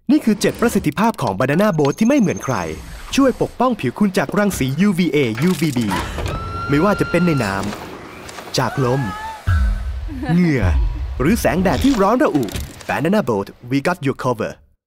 นี่คือ 7 ประสิทธิภาพของ Banana Boat ที่ไม่เหมือนใครช่วยปกป้องผิวคุณจากรังสี UVA UVB ไม่ว่าจะเป็นในน้ำจากลมเหงื่อหรือแสงแดดที่ร้อนระอุ Banana Boat we got your cover